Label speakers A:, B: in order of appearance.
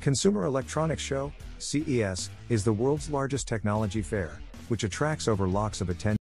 A: Consumer Electronics Show, CES, is the world's largest technology fair, which attracts over lakhs of attendees.